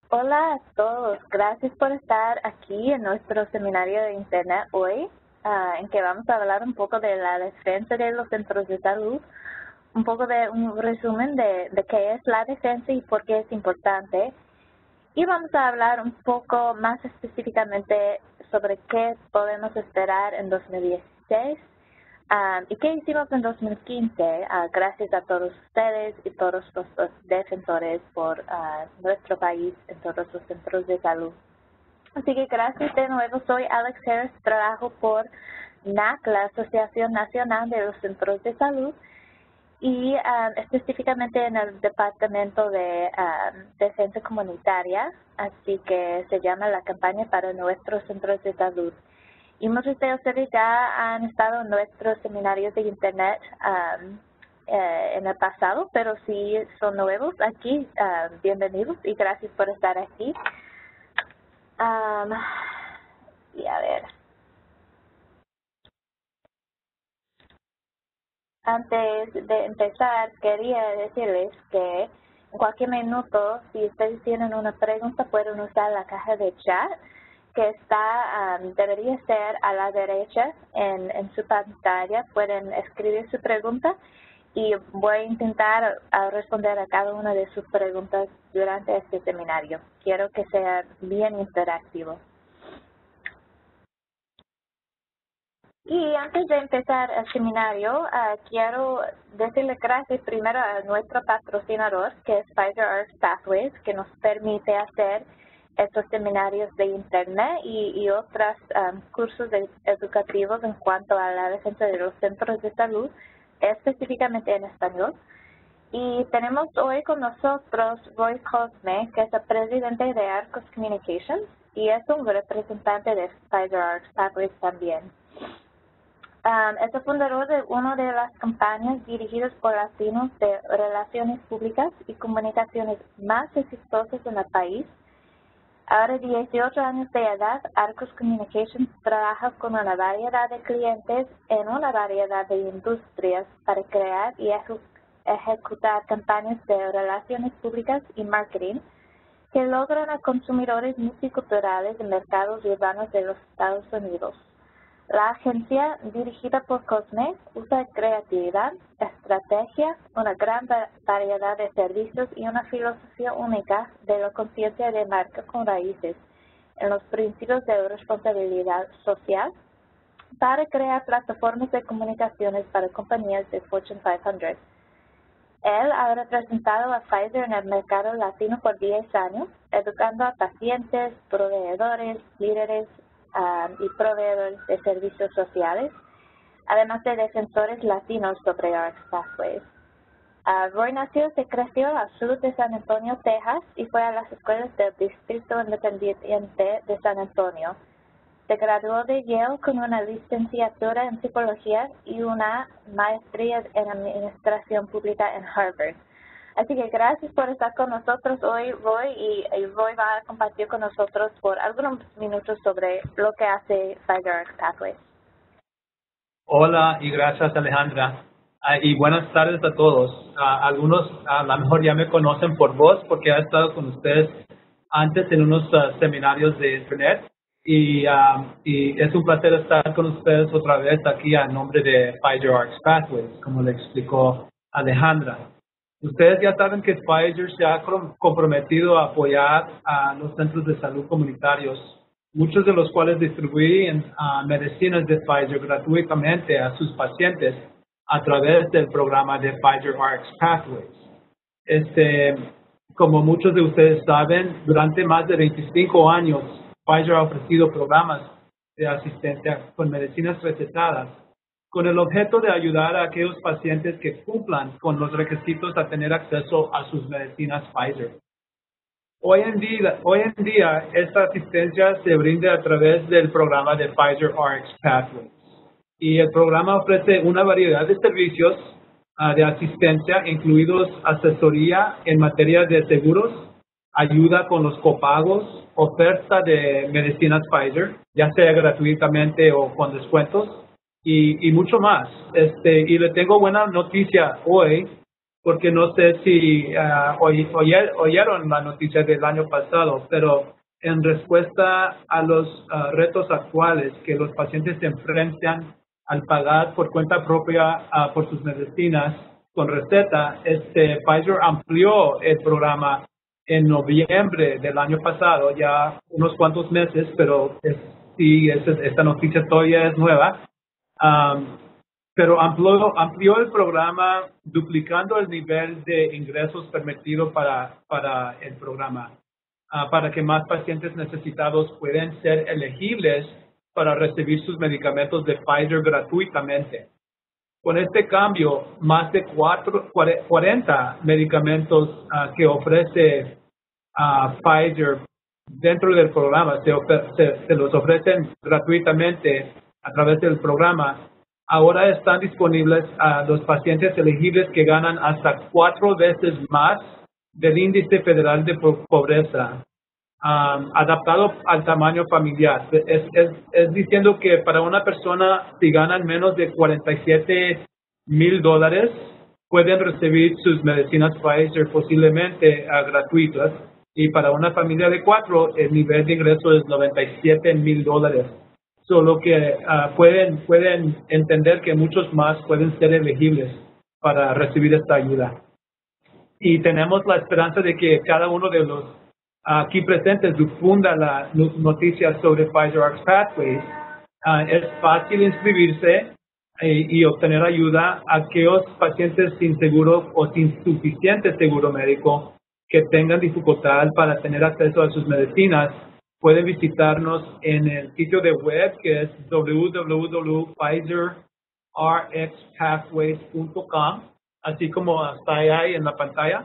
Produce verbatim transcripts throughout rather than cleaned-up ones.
Hola a todos, gracias por estar aquí en nuestro seminario de Internet hoy, ah, en que vamos a hablar un poco de la defensa de los centros de salud, un poco de un resumen de, de qué es la defensa y por qué es importante, y vamos a hablar un poco más específicamente sobre qué podemos esperar en dos mil dieciséis um, y qué hicimos en dos mil quince. Uh, gracias a todos ustedes y todos los, los defensores por uh, nuestro país en todos los centros de salud. Así que gracias de nuevo. Soy Alex Harris, trabajo por N A C, la Asociación Nacional de los Centros de Salud, y um, específicamente en el Departamento de um, Defensa Comunitaria, así que se llama la campaña para nuestros centros de salud. Y muchos de ustedes ya han estado en nuestros seminarios de Internet um, eh, en el pasado, pero si son nuevos aquí, uh, bienvenidos y gracias por estar aquí. Um, y a ver. Antes de empezar, quería decirles que en cualquier minuto, si ustedes tienen una pregunta, pueden usar la caja de chat que está, um, debería ser a la derecha en, en su pantalla. Pueden escribir su pregunta y voy a intentar uh, responder a cada una de sus preguntas durante este seminario. Quiero que sea bien interactivo. Y antes de empezar el seminario, uh, quiero decirle gracias primero a nuestro patrocinador, que es PfizerRx Pathways, que nos permite hacer estos seminarios de Internet y, y otros um, cursos de, educativos en cuanto a la defensa de los centros de salud, específicamente en español. Y tenemos hoy con nosotros Roy Cosme, que es el presidente de Arcos Communications y es un representante de PfizerRx Pathways también. Um, es el fundador de una de las campañas dirigidas por latinos de relaciones públicas y comunicaciones más exitosas en el país. Ahora dieciocho años de edad, Arcos Communications trabaja con una variedad de clientes en una variedad de industrias para crear y eje ejecutar campañas de relaciones públicas y marketing que logran a consumidores multiculturales en mercados urbanos de los Estados Unidos. La agencia, dirigida por Cosme, usa creatividad, estrategia, una gran variedad de servicios y una filosofía única de la conciencia de marca con raíces en los principios de responsabilidad social para crear plataformas de comunicaciones para compañías de Fortune quinientos. Él ha representado a Pfizer en el mercado latino por diez años, educando a pacientes, proveedores, líderes, Um, y proveedores de servicios sociales, además de defensores latinos sobre Rx Pathways. Uh, Roy nació y se creció al sur de San Antonio, Texas, y fue a las escuelas del Distrito Independiente de San Antonio. Se graduó de Yale con una licenciatura en psicología y una maestría en administración pública en Harvard. Así que gracias por estar con nosotros hoy, Roy, y, y Roy va a compartir con nosotros por algunos minutos sobre lo que hace PfizerRx Pathways. Hola y gracias, Alejandra. Uh, y buenas tardes a todos. Uh, algunos a lo mejor ya me conocen por voz porque he estado con ustedes antes en unos uh, seminarios de Internet. Y, uh, y es un placer estar con ustedes otra vez aquí a nombre de PfizerRx Pathways, como le explicó Alejandra. Ustedes ya saben que Pfizer se ha comprometido a apoyar a los centros de salud comunitarios, muchos de los cuales distribuyen uh, medicinas de Pfizer gratuitamente a sus pacientes a través del programa de PfizerRx Pathways. Este, como muchos de ustedes saben, durante más de veinticinco años, Pfizer ha ofrecido programas de asistencia con medicinas recetadas con el objeto de ayudar a aquellos pacientes que cumplan con los requisitos a tener acceso a sus medicinas Pfizer. Hoy en día, hoy en día esta asistencia se brinda a través del programa de PfizerRx Pathways. Y el programa ofrece una variedad de servicios uh, de asistencia, incluidos asesoría en materia de seguros, ayuda con los copagos, oferta de medicinas Pfizer, ya sea gratuitamente o con descuentos, y, y mucho más. Este, y le tengo buena noticia hoy, porque no sé si uh, oy, oyer, oyeron la noticia del año pasado, pero en respuesta a los uh, retos actuales que los pacientes se enfrentan al pagar por cuenta propia uh, por sus medicinas con receta, este Pfizer amplió el programa en noviembre del año pasado, ya unos cuantos meses, pero es, sí, es, esta noticia todavía es nueva. Um, pero amplió, amplió el programa duplicando el nivel de ingresos permitido para, para el programa, uh, para que más pacientes necesitados puedan ser elegibles para recibir sus medicamentos de Pfizer gratuitamente. Con este cambio, más de cuatro, cuarenta medicamentos uh, que ofrece uh, Pfizer dentro del programa, se, se, se los ofrecen gratuitamente a través del programa. Ahora están disponibles a los pacientes elegibles que ganan hasta cuatro veces más del índice federal de pobreza, um, adaptado al tamaño familiar. Es, es, es diciendo que para una persona, si ganan menos de cuarenta y siete mil dólares, pueden recibir sus medicinas Pfizer posiblemente uh, gratuitas. Y para una familia de cuatro, el nivel de ingreso es noventa y siete mil dólares. Solo que uh, pueden, pueden entender que muchos más pueden ser elegibles para recibir esta ayuda. Y tenemos la esperanza de que cada uno de los uh, aquí presentes difunda la noticia sobre Pfizer Rx Pathways. Uh, es fácil inscribirse y, y obtener ayuda a aquellos pacientes sin seguro o sin suficiente seguro médico que tengan dificultad para tener acceso a sus medicinas. Pueden visitarnos en el sitio de web que es w w w punto pfizer r x pathways punto com, así como está ahí en la pantalla.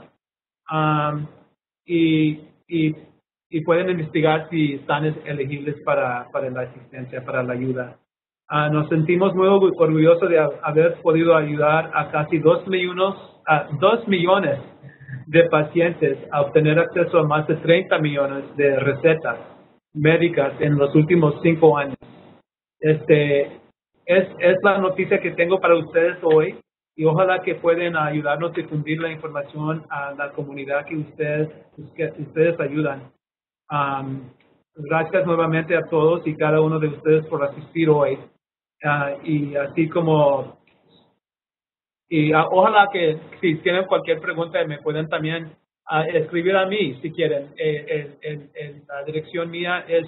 Um, y, y, y pueden investigar si están elegibles para, para la asistencia, para la ayuda. Uh, nos sentimos muy orgullosos de haber podido ayudar a casi dos millones, a dos millones de pacientes a obtener acceso a más de treinta millones de recetas médicas en los últimos cinco años. Este es, es la noticia que tengo para ustedes hoy y ojalá que puedan ayudarnos a difundir la información a la comunidad que ustedes, que ustedes ayudan. Um, gracias nuevamente a todos y cada uno de ustedes por asistir hoy. Uh, y así como Y uh, ojalá que si tienen cualquier pregunta me pueden también uh, escribir a mí si quieren. Eh, el, el, el, la dirección mía es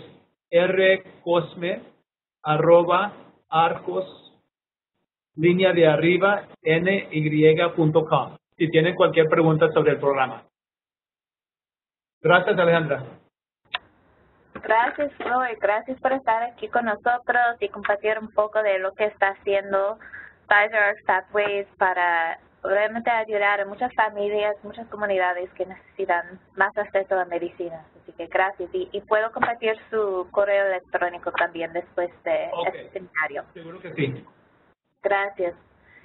rcosme arroba arcos línea de arriba ny.com si tienen cualquier pregunta sobre el programa. Gracias, Alejandra. Gracias, Roy. Gracias por estar aquí con nosotros y compartir un poco de lo que está haciendo Pfizer Rx Pathways para realmente ayudar a muchas familias, muchas comunidades que necesitan más acceso a medicinas. Así que gracias. Y, y puedo compartir su correo electrónico también después de okay. este seminario. Seguro que sí. Gracias.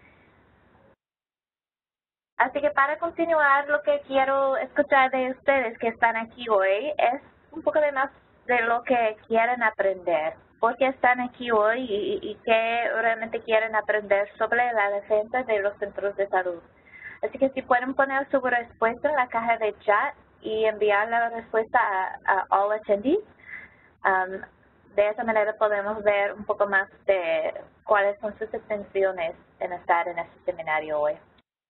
Así que para continuar, lo que quiero escuchar de ustedes que están aquí hoy es un poco de más de lo que quieren aprender. ¿Por qué están aquí hoy y, y qué realmente quieren aprender sobre la defensa de los centros de salud? Así que si pueden poner su respuesta en la caja de chat y enviar la respuesta a, a all attendees, um, de esa manera podemos ver un poco más de cuáles son sus intenciones en estar en este seminario hoy.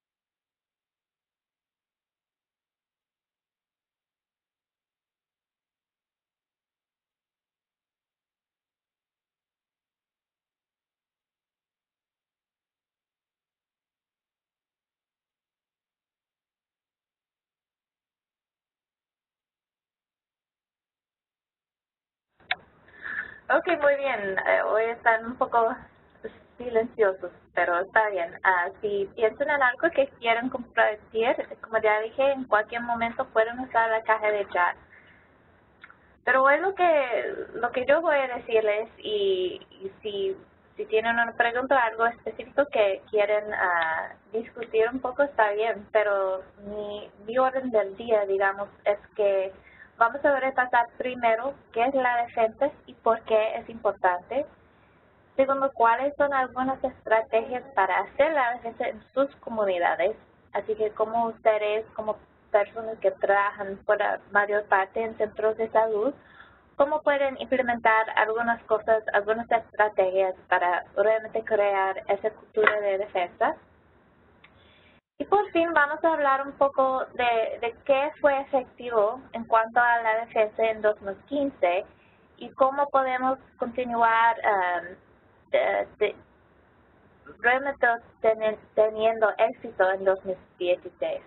Ok, muy bien. Uh, hoy están un poco silenciosos, pero está bien. Uh, si piensan en algo que quieren compartir, como ya dije, en cualquier momento pueden usar la caja de chat. Pero hoy lo que, lo que yo voy a decirles, y, y si, si tienen una pregunta o algo específico que quieren uh, discutir un poco, está bien. Pero mi, mi orden del día, digamos, es que vamos a repasar primero qué es la defensa y por qué es importante. Segundo, cuáles son algunas estrategias para hacer la defensa en sus comunidades. Así que como ustedes, como personas que trabajan por la mayor parte en centros de salud, ¿cómo pueden implementar algunas cosas, algunas estrategias para realmente crear esa cultura de defensa? Y por fin vamos a hablar un poco de, de qué fue efectivo en cuanto a la defensa en dos mil quince y cómo podemos continuar um, de, de, realmente ten, teniendo éxito en dos mil dieciséis.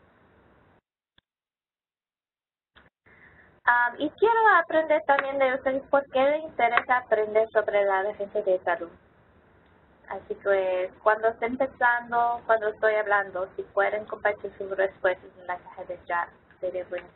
Um, y quiero aprender también de ustedes por qué les interesa aprender sobre la defensa de salud. Así que cuando estén pensando, cuando estoy hablando, si pueden compartir sus respuestas en la caja de chat, sería buenísimo.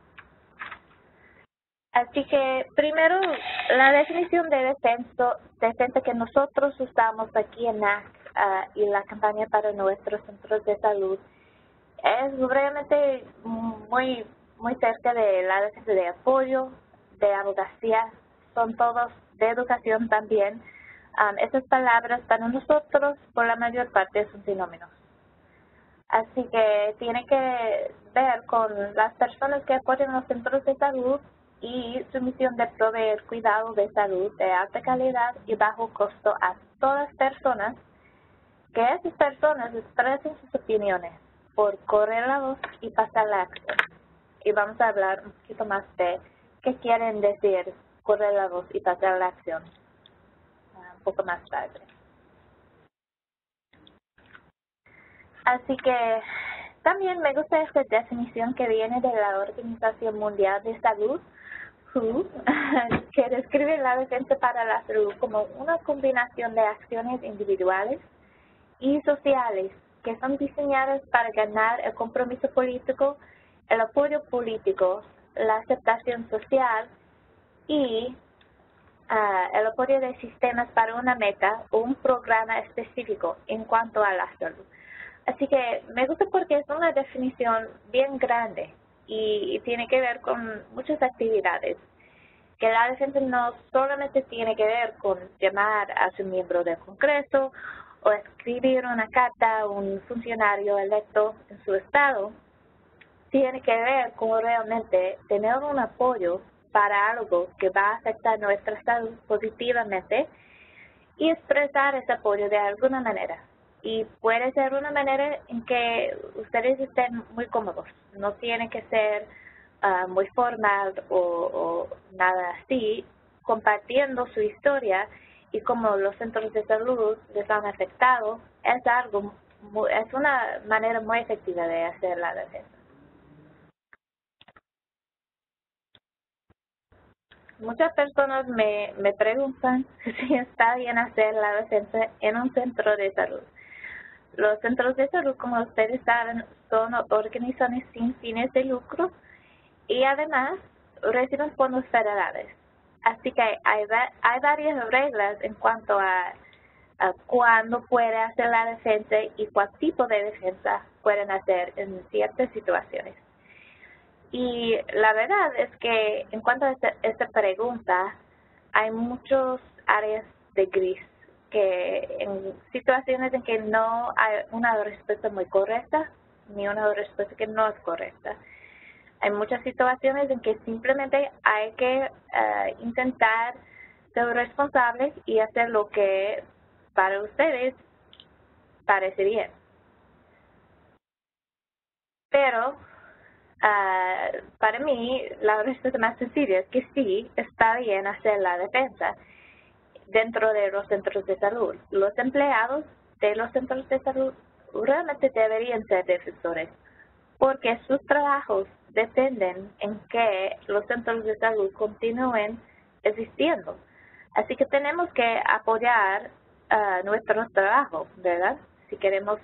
Así que primero, la definición de defensa, defensa que nosotros usamos aquí en N A C uh, y la campaña para nuestros centros de salud es realmente muy, muy cerca de la defensa de apoyo, de abogacía, son todos de educación también. Um, esas palabras para nosotros, por la mayor parte, son sinónimos. Así que tiene que ver con las personas que apoyan los centros de salud y su misión de proveer cuidado de salud de alta calidad y bajo costo a todas personas, que esas personas expresen sus opiniones por correr la voz y pasar la acción. Y vamos a hablar un poquito más de qué quieren decir correr la voz y pasar la acción un poco más tarde. Así que también me gusta esta definición que viene de la Organización Mundial de Salud, W H O, que describe la defensa para la salud como una combinación de acciones individuales y sociales que son diseñadas para ganar el compromiso político, el apoyo político, la aceptación social y uh, el apoyo de sistemas para una meta o un programa específico en cuanto a la salud. Así que me gusta porque es una definición bien grande y, y tiene que ver con muchas actividades. Que la defensa no solamente tiene que ver con llamar a su miembro del Congreso o escribir una carta a un funcionario electo en su estado, tiene que ver con realmente tener un apoyo para algo que va a afectar nuestra salud positivamente y expresar ese apoyo de alguna manera. Y puede ser una manera en que ustedes estén muy cómodos. No tiene que ser uh, muy formal o, o nada así, compartiendo su historia y cómo los centros de salud les han afectado. Es algo, muy, es una manera muy efectiva de hacer la defensa. Muchas personas me, me preguntan si está bien hacer la defensa en un centro de salud. Los centros de salud, como ustedes saben, son organizaciones sin fines de lucro y además reciben fondos federales. Así que hay, hay varias reglas en cuanto a, a cuándo puede hacer la defensa y cuál tipo de defensa pueden hacer en ciertas situaciones. Y la verdad es que en cuanto a esta, esta pregunta, hay muchas áreas de gris que en situaciones en que no hay una respuesta muy correcta ni una respuesta que no es correcta. Hay muchas situaciones en que simplemente hay que uh, intentar ser responsables y hacer lo que para ustedes parece bien. Pero uh, para mí la respuesta más sencilla es que sí, está bien hacer la defensa dentro de los centros de salud. Los empleados de los centros de salud realmente deberían ser defensores, porque sus trabajos dependen en que los centros de salud continúen existiendo. Así que tenemos que apoyar uh, nuestro trabajo, ¿verdad? Si queremos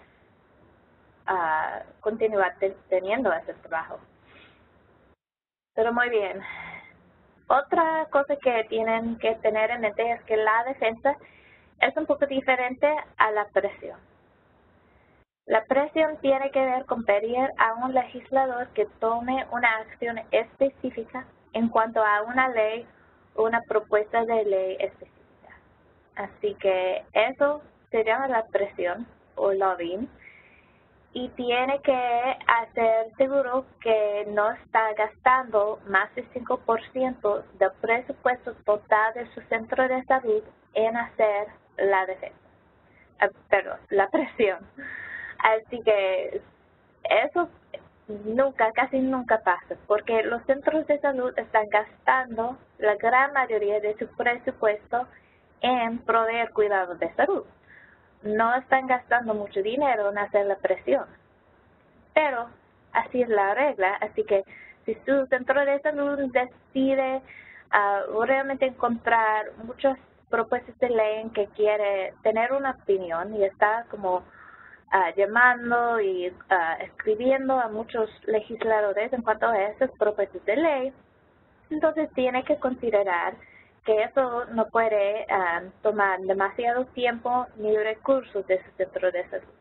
uh, continuar te teniendo ese trabajo. Pero muy bien. Otra cosa que tienen que tener en mente es que la defensa es un poco diferente a la presión. La presión tiene que ver con pedir a un legislador que tome una acción específica en cuanto a una ley o una propuesta de ley específica. Así que eso se llama la presión o lobbying. y tiene que hacer seguro que no está gastando más del cinco por ciento del presupuesto total de su centro de salud en hacer la defensa, uh, perdón, la presión. Así que eso nunca, casi nunca pasa, porque los centros de salud están gastando la gran mayoría de su presupuesto en proveer cuidados de salud. No están gastando mucho dinero en hacer la presión. Pero así es la regla, así que si su centro de salud decide uh, realmente encontrar muchas propuestas de ley en que quiere tener una opinión y está como uh, llamando y uh, escribiendo a muchos legisladores en cuanto a esas propuestas de ley, entonces tiene que considerar que eso no puede uh, tomar demasiado tiempo ni recursos de su centro de salud.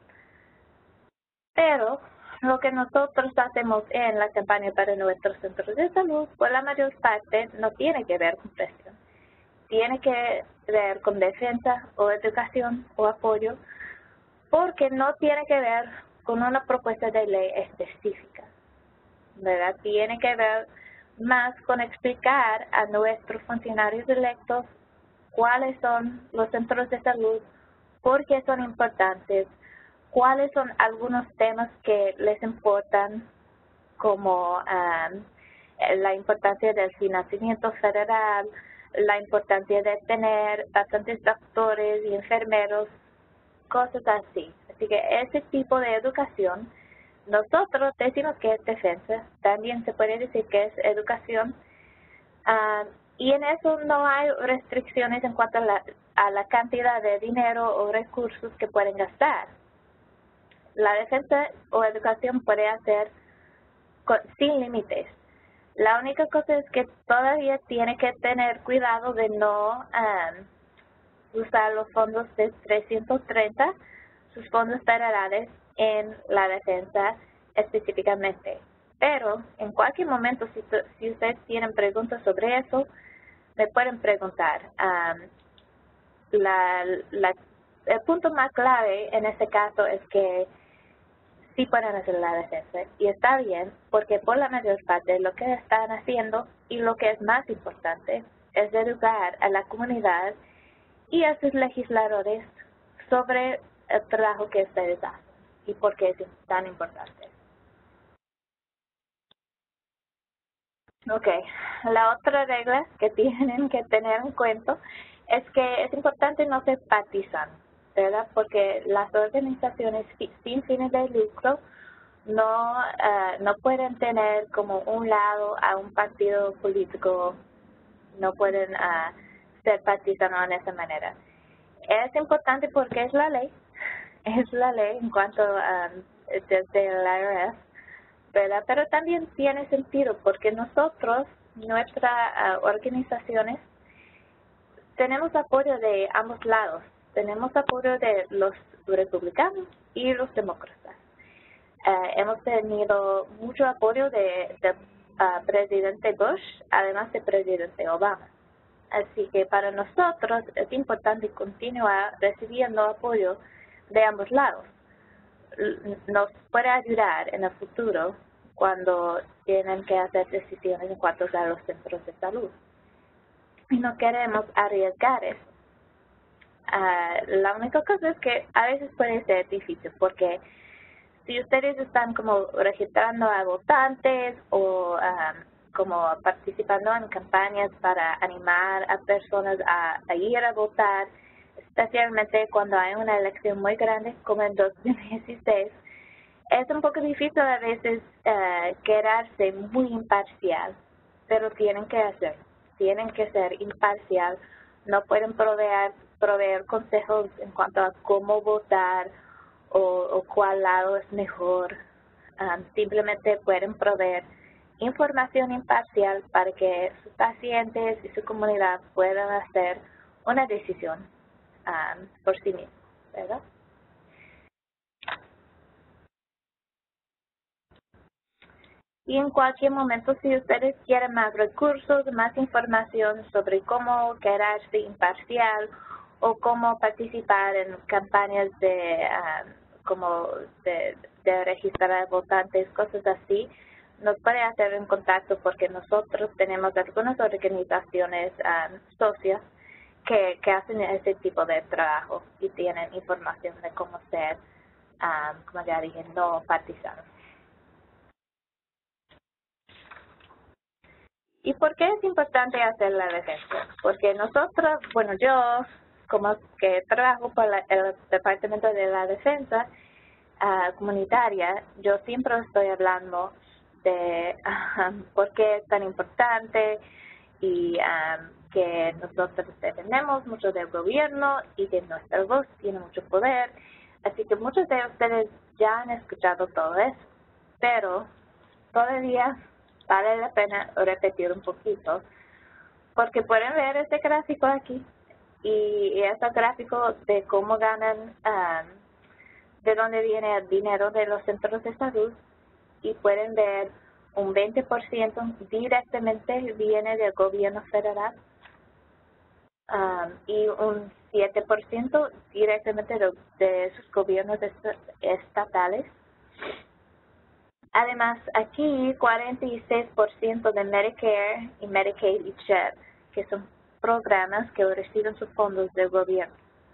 Pero lo que nosotros hacemos en la campaña para nuestros centros de salud, por la mayor parte, no tiene que ver con presión. Tiene que ver con defensa o educación o apoyo, porque no tiene que ver con una propuesta de ley específica, ¿verdad? Tiene que ver más con explicar a nuestros funcionarios electos cuáles son los centros de salud, por qué son importantes, cuáles son algunos temas que les importan, como um, la importancia del financiamiento federal, la importancia de tener bastantes doctores y enfermeros, cosas así. Así que ese tipo de educación, nosotros decimos que es defensa, también se puede decir que es educación, uh, y en eso no hay restricciones en cuanto a la, a la cantidad de dinero o recursos que pueden gastar. La defensa o educación puede hacer con, sin límites. La única cosa es que todavía tiene que tener cuidado de no um, usar los fondos de trescientos treinta, sus fondos federales, en la defensa específicamente. Pero en cualquier momento, si, si ustedes tienen preguntas sobre eso, me pueden preguntar. Um, la, la, el punto más clave en este caso es que sí pueden hacer la defensa, y está bien, porque por la mayor parte lo que están haciendo, y lo que es más importante, es educar a la comunidad y a sus legisladores sobre el trabajo que ustedes hacen y por qué es tan importante. Ok, la otra regla que tienen que tener en cuenta es que es importante no ser partizan, ¿verdad? Porque las organizaciones sin fines de lucro no, uh, no pueden tener como un lado a un partido político, no pueden uh, ser partisanos en esa manera. Es importante porque es la ley, es la ley en cuanto a um, desde el I R S, ¿verdad? Pero también tiene sentido porque nosotros, nuestras uh, organizaciones, tenemos apoyo de ambos lados. Tenemos apoyo de los republicanos y los demócratas. Uh, hemos tenido mucho apoyo de, de uh, presidente Bush, además de presidente Obama. Así que para nosotros es importante continuar recibiendo apoyo de ambos lados. Nos puede ayudar en el futuro cuando tienen que hacer decisiones en cuanto a los centros de salud. Y no queremos arriesgar eso. Uh, la única cosa es que a veces puede ser difícil porque si ustedes están como registrando a votantes o um, como participando en campañas para animar a personas a, a ir a votar, especialmente cuando hay una elección muy grande como en dos mil dieciséis, es un poco difícil a veces uh, quedarse muy imparcial, pero tienen que hacerlo, tienen que ser imparcial, no pueden proveer, proveer consejos en cuanto a cómo votar o, o cuál lado es mejor, um, simplemente pueden proveer información imparcial para que sus pacientes y su comunidad puedan hacer una decisión um, por sí mismos, ¿verdad? Y en cualquier momento, si ustedes quieren más recursos, más información sobre cómo quedarse imparcial o cómo participar en campañas de, um, como de, de registrar votantes, cosas así, nos puede hacer en contacto porque nosotros tenemos algunas organizaciones um, socias que, que hacen ese tipo de trabajo y tienen información de cómo ser, um, como ya dije, no partisanos. ¿Y por qué es importante hacer la defensa? Porque nosotros, bueno, yo como que trabajo para el Departamento de la Defensa uh, Comunitaria, yo siempre estoy hablando de um, por qué es tan importante y um, que nosotros dependemos mucho del gobierno y que nuestra voz tiene mucho poder. Así que muchos de ustedes ya han escuchado todo eso, pero todavía vale la pena repetir un poquito, porque pueden ver este gráfico aquí y este gráfico de cómo ganan, um, de dónde viene el dinero de los centros de salud, y pueden ver un veinte por ciento directamente viene del gobierno federal um, y un siete por ciento directamente de, de sus gobiernos est estatales. Además, aquí cuarenta y seis por ciento de Medicare y Medicaid y CHEP, que son programas que reciben sus fondos del gobierno.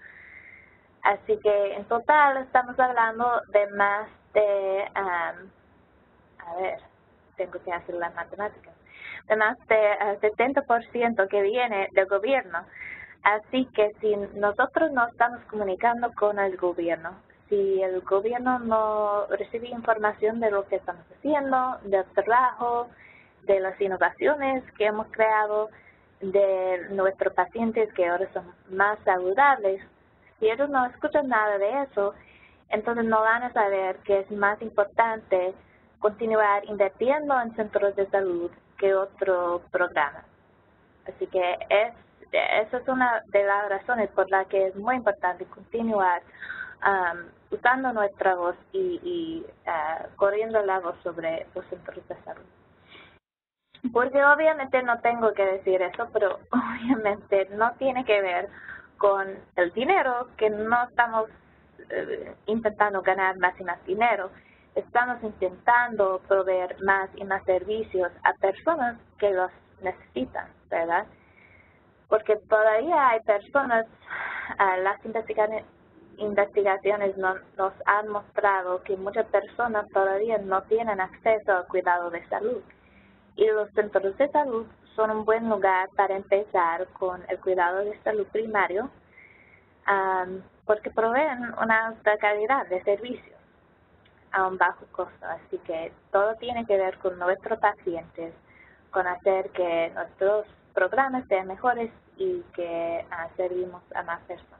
Así que en total estamos hablando de más de, um, a ver, tengo que hacer las matemáticas, de más de uh, setenta por ciento que viene del gobierno. Así que si nosotros no estamos comunicando con el gobierno, si el gobierno no recibe información de lo que estamos haciendo, del trabajo, de las innovaciones que hemos creado, de nuestros pacientes que ahora son más saludables, si ellos no escuchan nada de eso, entonces no van a saber que es más importante continuar invirtiendo en centros de salud que otro programa. Así que es, esa es una de las razones por las que es muy importante continuar Um, usando nuestra voz y, y uh, corriendo la voz sobre los centros de salud. Porque obviamente no tengo que decir eso, pero obviamente no tiene que ver con el dinero, que no estamos uh, intentando ganar más y más dinero. Estamos intentando proveer más y más servicios a personas que los necesitan, ¿verdad? Porque todavía hay personas, uh, las investigaciones investigaciones no, nos han mostrado que muchas personas todavía no tienen acceso al cuidado de salud. Y los centros de salud son un buen lugar para empezar con el cuidado de salud primario, um, porque proveen una alta calidad de servicios a un bajo costo. Así que todo tiene que ver con nuestros pacientes, con hacer que nuestros programas sean mejores y que uh, servimos a más personas.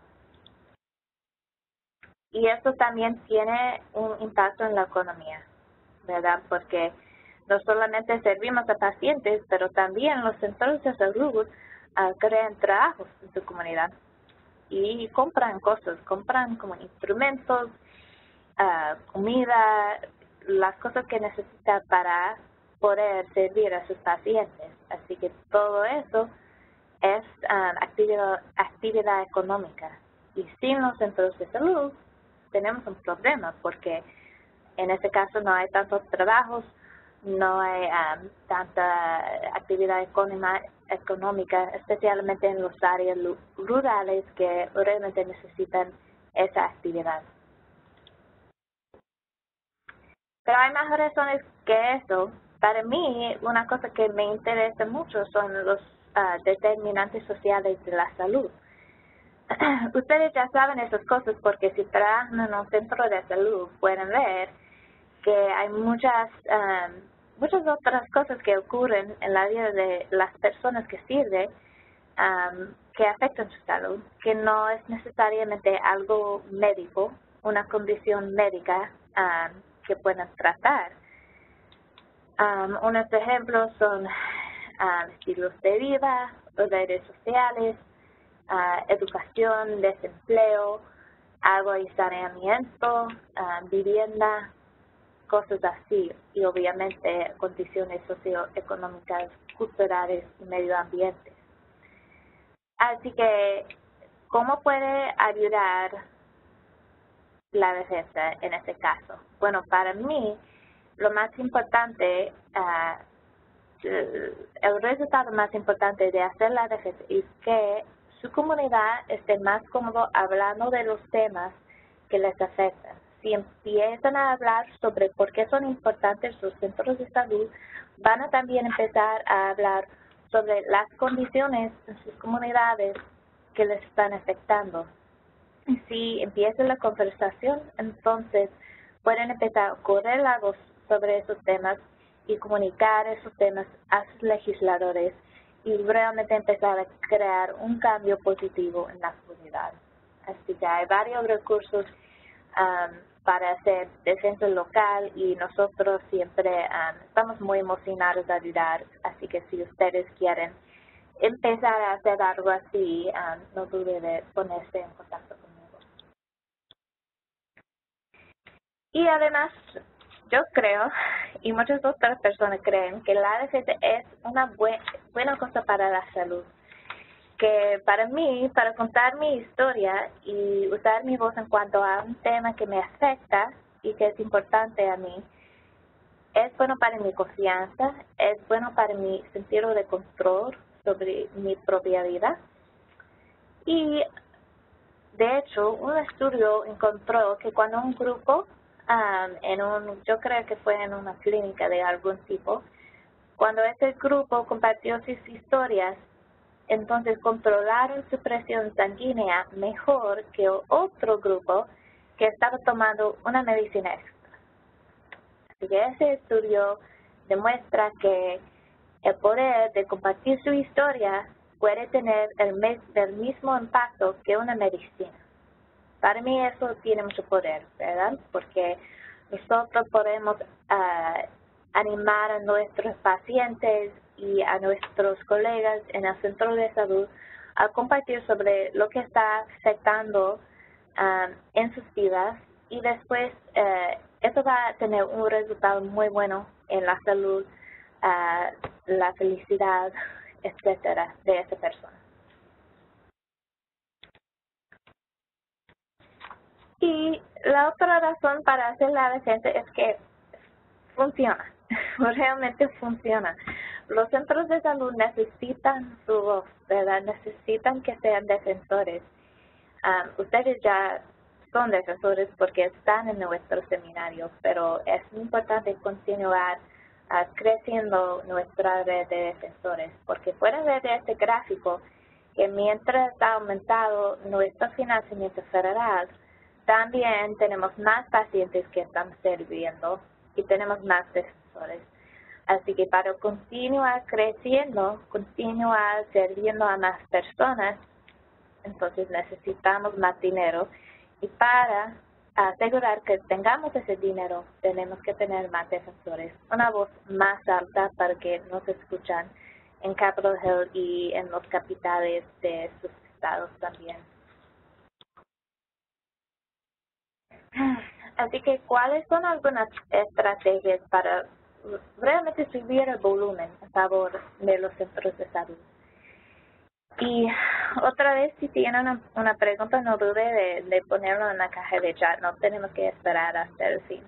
Y esto también tiene un impacto en la economía, ¿verdad? Porque no solamente servimos a pacientes, pero también los centros de salud uh, crean trabajos en su comunidad y compran cosas, compran como instrumentos, uh, comida, las cosas que necesitan para poder servir a sus pacientes. Así que todo eso es uh, actividad, actividad económica. Y sin los centros de salud, tenemos un problema porque en este caso no hay tantos trabajos, no hay um, tanta actividad económica, especialmente en los áreas rurales que realmente necesitan esa actividad. Pero hay más razones que eso. Para mí, una cosa que me interesa mucho son los uh, determinantes sociales de la salud. Ustedes ya saben esas cosas porque si trabajan en un centro de salud pueden ver que hay muchas um, muchas otras cosas que ocurren en la vida de las personas que sirven um, que afectan su salud, que no es necesariamente algo médico, una condición médica um, que pueden tratar. Um, unos ejemplos son um, estilos de vida, redes sociales, Uh, educación, desempleo, agua y saneamiento, uh, vivienda, cosas así, y obviamente condiciones socioeconómicas, culturales y medio ambiente. Así que, ¿cómo puede ayudar la defensa en este caso? Bueno, para mí, lo más importante, uh, el resultado más importante de hacer la defensa es que su comunidad esté más cómodo hablando de los temas que les afectan. Si empiezan a hablar sobre por qué son importantes los centros de salud, van a también empezar a hablar sobre las condiciones en sus comunidades que les están afectando. Y si empieza la conversación, entonces pueden empezar a correr la voz sobre esos temas y comunicar esos temas a sus legisladores y realmente empezar a crear un cambio positivo en la comunidad. Así que hay varios recursos um, para hacer defensa local y nosotros siempre um, estamos muy emocionados de ayudar, así que si ustedes quieren empezar a hacer algo así, um, no duden de ponerse en contacto conmigo. Y además, yo creo, y muchas otras personas creen, que la defensa es una buen, buena cosa para la salud. Que para mí, para contar mi historia y usar mi voz en cuanto a un tema que me afecta y que es importante a mí, es bueno para mi confianza, es bueno para mi sentido de control sobre mi propia vida. Y, de hecho, un estudio encontró que cuando un grupo, um, en un, yo creo que fue en una clínica de algún tipo, cuando ese grupo compartió sus historias, entonces controlaron su presión sanguínea mejor que otro grupo que estaba tomando una medicina extra. Así que ese estudio demuestra que el poder de compartir su historia puede tener el, el mismo impacto que una medicina. Para mí eso tiene mucho poder, ¿verdad? Porque nosotros podemos uh, animar a nuestros pacientes y a nuestros colegas en el centro de salud a compartir sobre lo que está afectando um, en sus vidas y después uh, eso va a tener un resultado muy bueno en la salud, uh, la felicidad, etcétera, de esa persona. Y la otra razón para hacer la defensa es que funciona, realmente funciona. Los centros de salud necesitan su voz, ¿verdad? Necesitan que sean defensores. Um, ustedes ya son defensores porque están en nuestro seminario, pero es importante continuar uh, creciendo nuestra red de defensores, porque pueden ver de este gráfico que mientras ha aumentado nuestro financiamiento federal, también tenemos más pacientes que están sirviendo y tenemos más defensores. Así que para continuar creciendo, continuar sirviendo a más personas, entonces necesitamos más dinero. Y para asegurar que tengamos ese dinero, tenemos que tener más defensores, una voz más alta para que nos escuchan en Capitol Hill y en los capitales de sus estados también. Así que, ¿cuáles son algunas estrategias para realmente subir el volumen a favor de los centros de salud? Y otra vez, si tienen una, una pregunta, no dude de, de ponerlo en la caja de chat. No tenemos que esperar hasta el fin.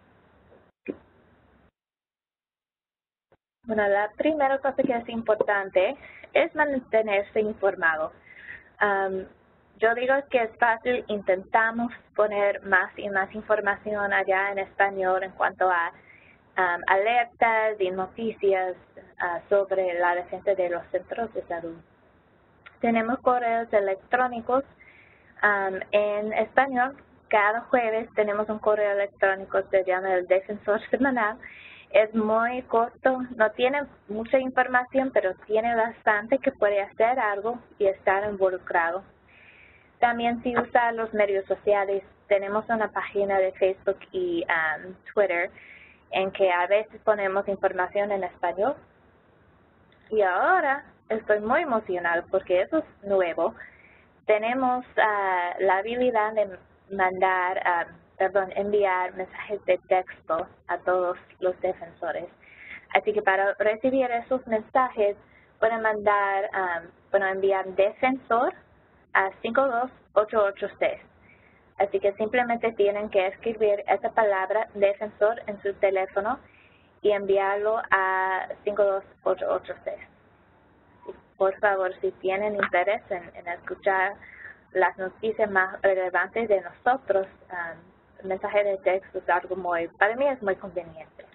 Bueno, la primera cosa que es importante es mantenerse informado. Um, Yo digo que es fácil, intentamos poner más y más información allá en español en cuanto a um, alertas y noticias uh, sobre la defensa de los centros de salud. Tenemos correos electrónicos um, en español. Cada jueves tenemos un correo electrónico que se llama el Defensor Semanal. Es muy corto, no tiene mucha información, pero tiene bastante que puede hacer algo y estar involucrado. También si usa los medios sociales, tenemos una página de Facebook y um, Twitter en que a veces ponemos información en español. Y ahora estoy muy emocionada porque eso es nuevo. Tenemos uh, la habilidad de mandar, uh, perdón, enviar mensajes de texto a todos los defensores. Así que para recibir esos mensajes pueden mandar, um, bueno, enviar defensor a cinco dos ocho ocho seis. Así que simplemente tienen que escribir esa palabra defensor en su teléfono y enviarlo a cinco dos ocho ocho seis. Por favor, si tienen interés en, en escuchar las noticias más relevantes de nosotros, um, el mensaje de texto es algo muy, para mí es muy conveniente.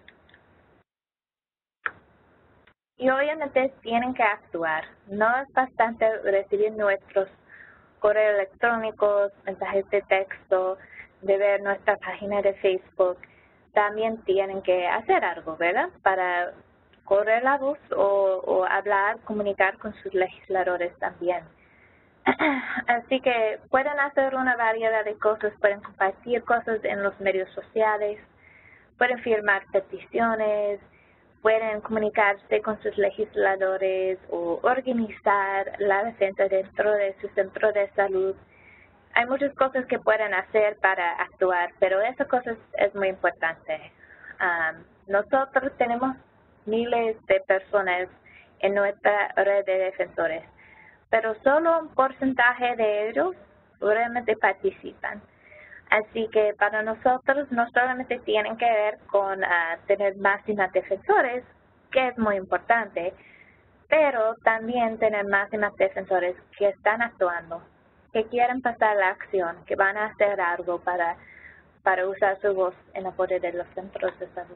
Y obviamente tienen que actuar. No es bastante recibir nuestros correos electrónicos, mensajes de texto, de ver nuestra página de Facebook. También tienen que hacer algo, ¿verdad? Para correr la voz o, o hablar, comunicar con sus legisladores también. Así que pueden hacer una variedad de cosas, pueden compartir cosas en los medios sociales, pueden firmar peticiones, pueden comunicarse con sus legisladores o organizar la defensa dentro de su centro de salud. Hay muchas cosas que pueden hacer para actuar, pero esa cosa es muy importante. Um, nosotros tenemos miles de personas en nuestra red de defensores, pero solo un porcentaje de ellos realmente participan. Así que para nosotros no solamente tienen que ver con uh, tener más y más defensores, que es muy importante, pero también tener más y más defensores que están actuando, que quieren pasar la acción, que van a hacer algo para, para usar su voz en apoyo de los centros de salud.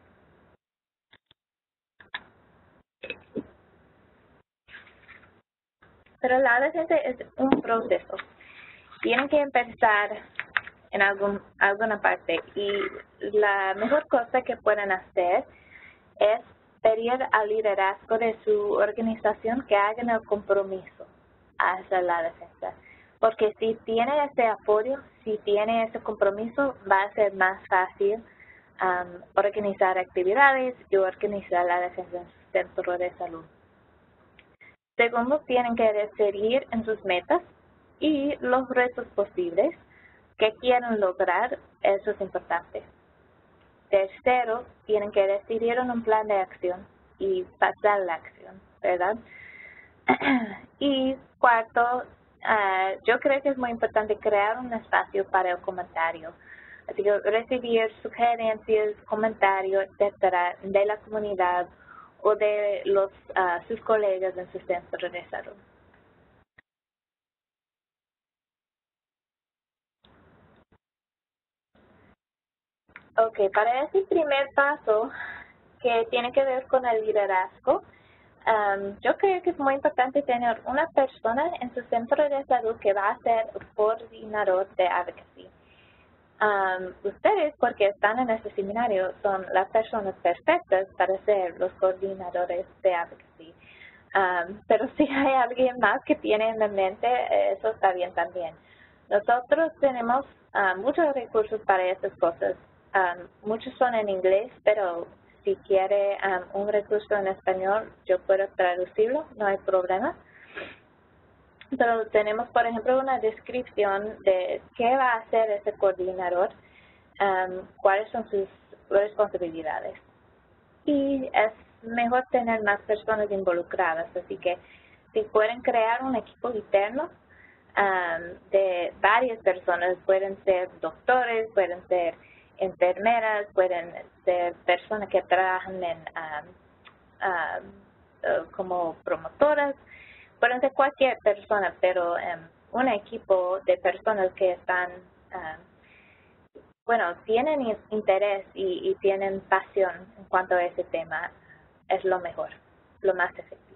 Pero la defensa es un proceso. Tienen que empezar en algún, alguna parte y la mejor cosa que pueden hacer es pedir al liderazgo de su organización que hagan el compromiso hacia la defensa. Porque si tiene ese apoyo, si tiene ese compromiso, va a ser más fácil um, organizar actividades y organizar la defensa en su centro de salud. Segundo, tienen que decidir en sus metas y los retos posibles que quieren lograr, eso es importante. Tercero, tienen que decidir en un plan de acción y pasar la acción, ¿verdad? Y cuarto, uh, yo creo que es muy importante crear un espacio para el comentario. Así que recibir sugerencias, comentarios, etcétera, de la comunidad o de los, uh, sus colegas en su centro de salud. Ok, para ese primer paso, que tiene que ver con el liderazgo, um, yo creo que es muy importante tener una persona en su centro de salud que va a ser coordinador de advocacy. Um, ustedes, porque están en este seminario, son las personas perfectas para ser los coordinadores de advocacy. Um, pero si hay alguien más que tiene en la mente, eso está bien también. Nosotros tenemos uh, muchos recursos para estas cosas. Um, muchos son en inglés, pero si quiere um, un recurso en español, yo puedo traducirlo, no hay problema. Pero tenemos, por ejemplo, una descripción de qué va a hacer ese coordinador, um, cuáles son sus responsabilidades. Y es mejor tener más personas involucradas, así que si pueden crear un equipo interno um, de varias personas, pueden ser doctores, pueden ser enfermeras, pueden ser personas que trabajan en, um, um, uh, como promotoras, pueden ser cualquier persona, pero um, un equipo de personas que están, um, bueno, tienen interés y, y tienen pasión en cuanto a ese tema, es lo mejor, lo más efectivo.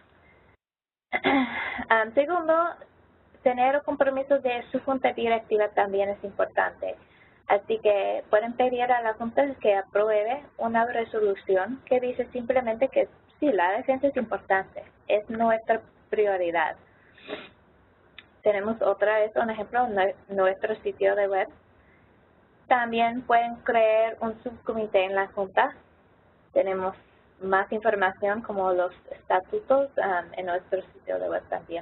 um, segundo, tener el compromiso de su junta directiva también es importante. Así que pueden pedir a la Junta que apruebe una resolución que dice simplemente que sí, la defensa es importante, es nuestra prioridad. Tenemos otra vez un ejemplo en nuestro sitio de web. También pueden crear un subcomité en la Junta. Tenemos más información como los estatutos um, en nuestro sitio de web también.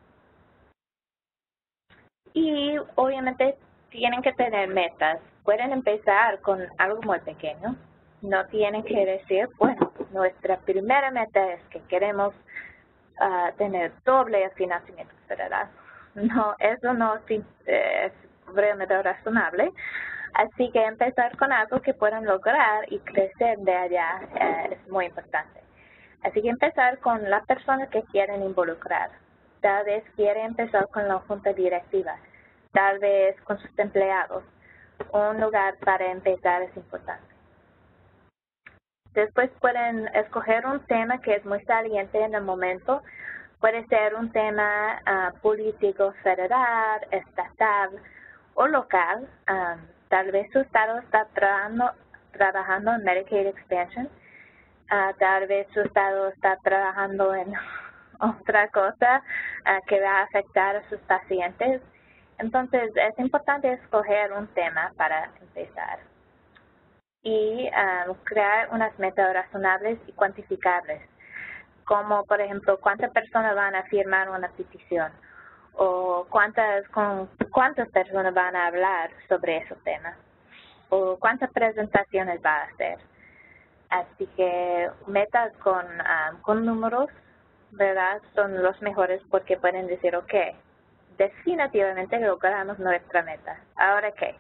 Y obviamente tienen que tener metas. Pueden empezar con algo muy pequeño. No tienen que decir, bueno, nuestra primera meta es que queremos uh, tener doble financiamiento federal. No, eso no es realmente razonable. Así que empezar con algo que puedan lograr y crecer de allá eh, es muy importante. Así que empezar con la persona que quieren involucrar. Tal vez quiere empezar con la junta directiva, tal vez con sus empleados. Un lugar para empezar es importante. Después pueden escoger un tema que es muy saliente en el momento. Puede ser un tema uh, político federal, estatal o local. Um, tal vez su estado está trabajando, trabajando en Medicaid Expansion. Uh, tal vez su estado está trabajando en otra cosa uh, que va a afectar a sus pacientes. Entonces, es importante escoger un tema para empezar y um, crear unas metas razonables y cuantificables, como por ejemplo cuántas personas van a firmar una petición o cuántas con cuántas personas van a hablar sobre ese tema o cuántas presentaciones va a hacer. Así que metas con, um, con números, ¿verdad? Son los mejores porque pueden decir, ok, definitivamente logramos nuestra meta. ¿Ahora qué?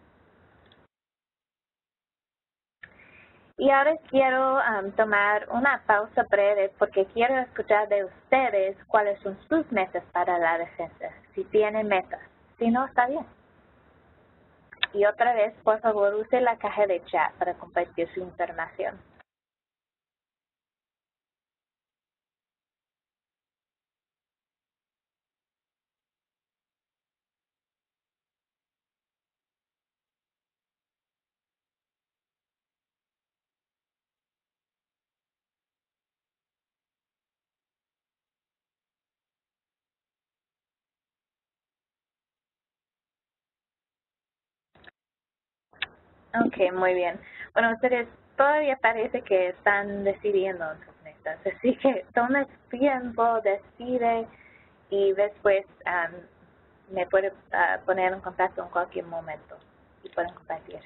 Y ahora quiero um, tomar una pausa breve porque quiero escuchar de ustedes cuáles son sus metas para la defensa, si tienen metas. Si no, está bien. Y otra vez, por favor, use la caja de chat para compartir su información. Ok, muy bien. Bueno, ustedes todavía parece que están decidiendo sus metas, así que tome tiempo, decide y después um, me puede uh, poner en contacto en cualquier momento y pueden compartir.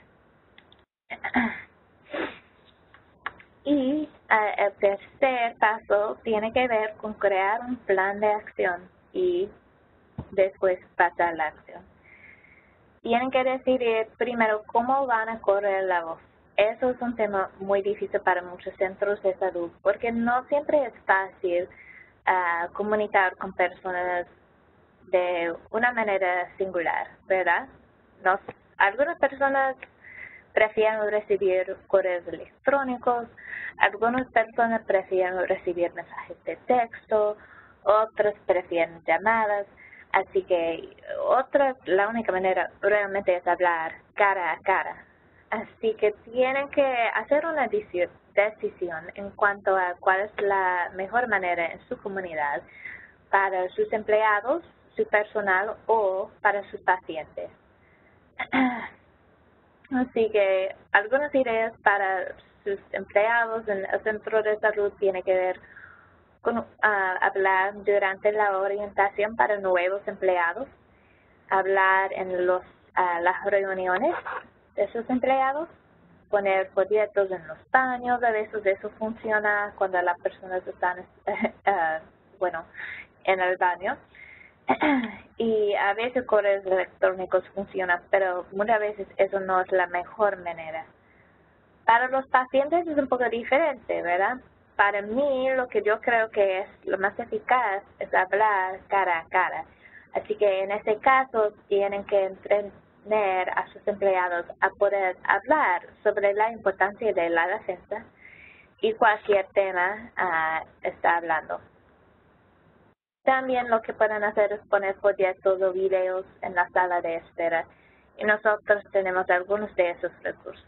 Y uh, el tercer paso tiene que ver con crear un plan de acción y después pasar a la acción. Tienen que decidir primero cómo van a correr la voz. Eso es un tema muy difícil para muchos centros de salud porque no siempre es fácil uh, comunicar con personas de una manera singular, ¿verdad? Nos, algunas personas prefieren recibir correos electrónicos, algunas personas prefieren recibir mensajes de texto, otras prefieren llamadas, así que otra, la única manera realmente es hablar cara a cara. Así que tienen que hacer una decisión en cuanto a cuál es la mejor manera en su comunidad para sus empleados, su personal o para sus pacientes. Así que algunas ideas para sus empleados en el centro de salud tienen que ver con uh, hablar durante la orientación para nuevos empleados, hablar en los, uh, las reuniones de sus empleados, poner folletos en los baños, a veces eso funciona cuando las personas están, uh, bueno, en el baño. Y a veces correos electrónicos funcionan, pero muchas veces eso no es la mejor manera. Para los pacientes es un poco diferente, ¿verdad? Para mí, lo que yo creo que es lo más eficaz es hablar cara a cara. Así que en ese caso tienen que entrenar a sus empleados a poder hablar sobre la importancia de la defensa y cualquier tema uh, está hablando. También lo que pueden hacer es poner folletos o videos en la sala de espera y nosotros tenemos algunos de esos recursos.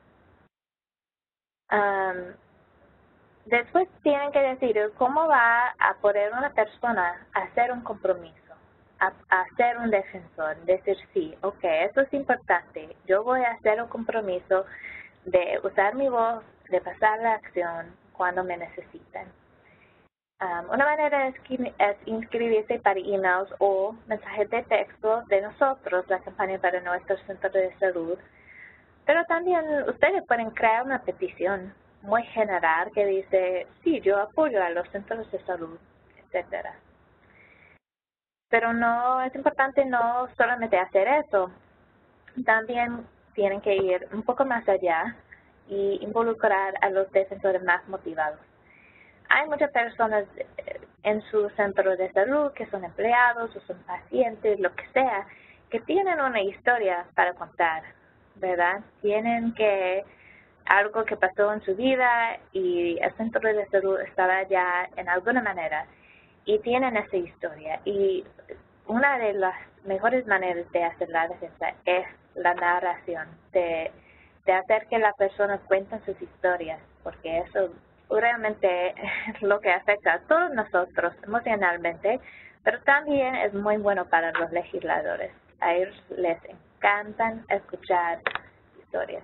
Um, después tienen que decidir cómo va a poder una persona hacer un compromiso, a, a ser un defensor, decir sí, ok, eso es importante, yo voy a hacer un compromiso de usar mi voz, de pasar la acción cuando me necesiten. Um, una manera es, es inscribirse para emails o mensajes de texto de nosotros, la campaña para nuestro centro de salud. Pero también ustedes pueden crear una petición muy general que dice, sí, yo apoyo a los centros de salud, etcétera. Pero no es importante no solamente hacer eso, también tienen que ir un poco más allá y involucrar a los defensores más motivados. Hay muchas personas en su centro de salud que son empleados o son pacientes, lo que sea, que tienen una historia para contar, ¿verdad? Tienen que algo que pasó en su vida y el centro de salud estaba ya en alguna manera y tienen esa historia. Y una de las mejores maneras de hacer la defensa es la narración, de, de hacer que las personas cuenten sus historias, porque eso realmente es lo que afecta a todos nosotros emocionalmente, pero también es muy bueno para los legisladores. A ellos les encantan escuchar historias.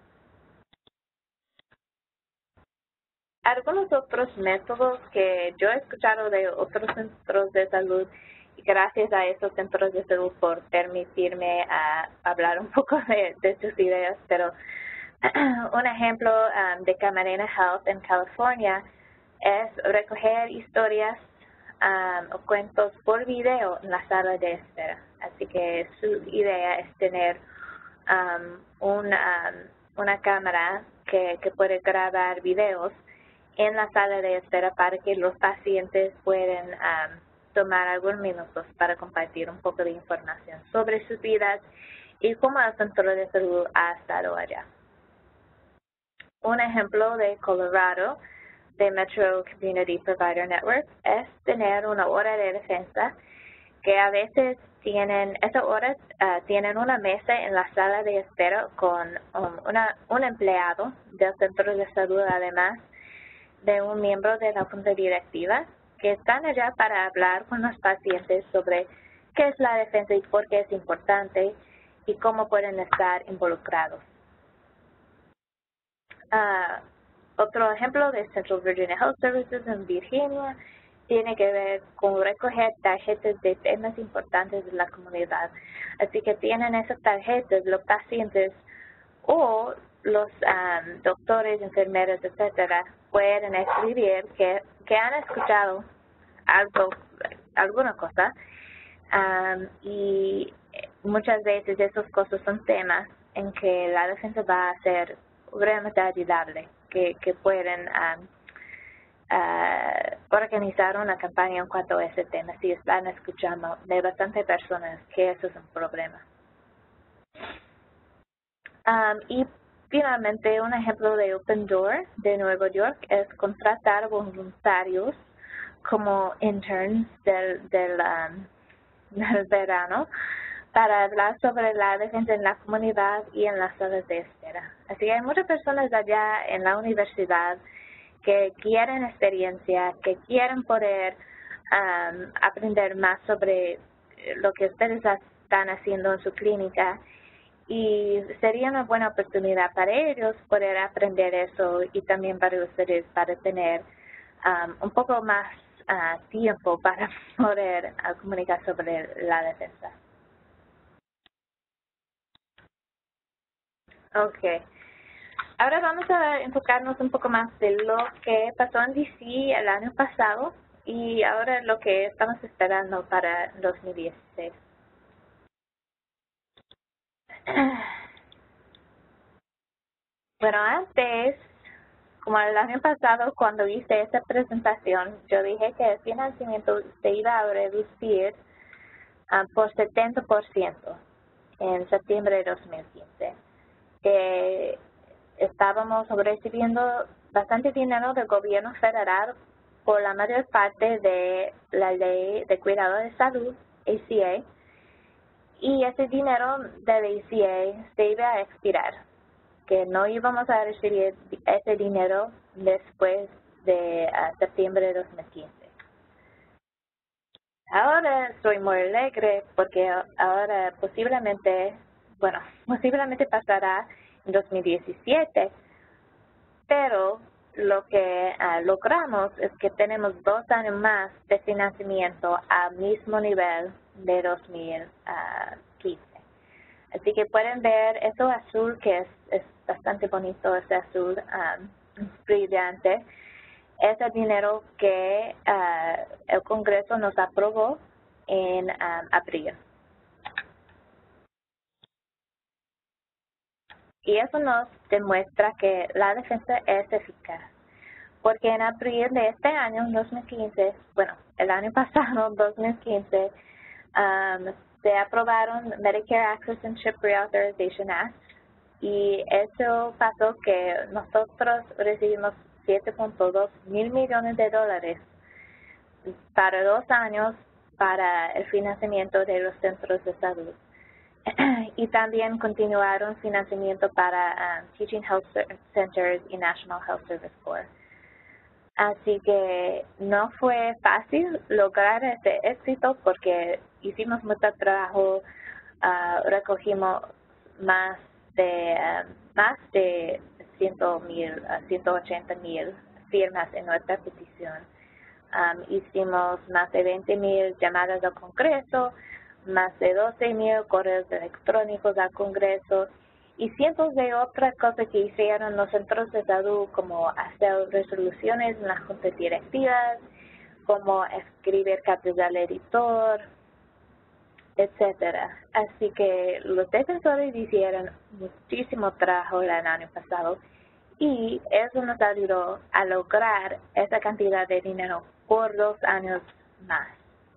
Algunos otros métodos que yo he escuchado de otros centros de salud, y gracias a esos centros de salud por permitirme uh, hablar un poco de, de sus ideas, pero un ejemplo um, de Camarena Health en California es recoger historias um, o cuentos por video en la sala de espera. Así que su idea es tener um, una, um, una cámara que, que puede grabar videos en la sala de espera para que los pacientes puedan um, tomar algunos minutos para compartir un poco de información sobre sus vidas y cómo el centro de salud ha estado allá. Un ejemplo de Colorado, de Metro Community Provider Network, es tener una hora de defensa que a veces tienen, esas horas uh, tienen una mesa en la sala de espera con um, una, un empleado del centro de salud, además de un miembro de la junta directiva, que están allá para hablar con los pacientes sobre qué es la defensa y por qué es importante y cómo pueden estar involucrados. Uh, otro ejemplo de Central Virginia Health Services en Virginia tiene que ver con recoger tarjetas de temas importantes de la comunidad. Así que tienen esas tarjetas los pacientes o los um, doctores, enfermeros, etcétera, pueden escribir que, que han escuchado algo, alguna cosa, um, y muchas veces esos cosas son temas en que la defensa va a ser realmente ayudable, que, que pueden um, uh, organizar una campaña en cuanto a ese tema, si están escuchando de bastantes personas que eso es un problema. Um, y finalmente, un ejemplo de Open Door de Nueva York es contratar voluntarios como interns del, del, um, del verano para hablar sobre la defensa en la comunidad y en las salas de espera. Así que hay muchas personas allá en la universidad que quieren experiencia, que quieren poder um, aprender más sobre lo que ustedes están haciendo en su clínica, y sería una buena oportunidad para ellos poder aprender eso y también para ustedes para tener um, un poco más uh, tiempo para poder uh, comunicar sobre la defensa. Ok. Ahora vamos a enfocarnos un poco más de lo que pasó en D C el año pasado y ahora lo que estamos esperando para dos mil dieciséis. Bueno, antes, como el año pasado, cuando hice esta presentación, yo dije que el financiamiento se iba a reducir uh, por setenta por ciento en septiembre de dos mil quince. Que estábamos recibiendo bastante dinero del gobierno federal por la mayor parte de la ley de cuidado de salud, A C A, y ese dinero de A C A se iba a expirar, que no íbamos a recibir ese dinero después de uh, septiembre de dos mil quince. Ahora estoy muy alegre porque ahora posiblemente, bueno, posiblemente pasará en dos mil diecisiete, pero lo que uh, logramos es que tenemos dos años más de financiamiento al mismo nivel de dos mil quince. Así que pueden ver eso azul, que es, es bastante bonito, ese azul um, brillante. Es el dinero que uh, el Congreso nos aprobó en um, abril. Y eso nos demuestra que la defensa es eficaz, porque en abril de este año, dos mil quince, bueno, el año pasado, dos mil quince, um, se aprobaron Medicare Access and Chip Reauthorization Act, y eso pasó que nosotros recibimos siete punto dos mil millones de dólares para dos años para el financiamiento de los centros de salud. Y también continuaron financiamiento para um, Teaching Health Centers y National Health Service Corps. Así que no fue fácil lograr este éxito porque hicimos mucho trabajo, uh, recogimos más de uh, más de ciento ochenta mil firmas en nuestra petición. Um, hicimos más de veinte mil llamadas al Congreso, más de doce mil correos electrónicos al Congreso y cientos de otras cosas que hicieron los centros de salud, como hacer resoluciones en las juntas directivas, como escribir cartas al editor, etcétera. Así que los defensores hicieron muchísimo trabajo el año pasado y eso nos ayudó a lograr esa cantidad de dinero por dos años más.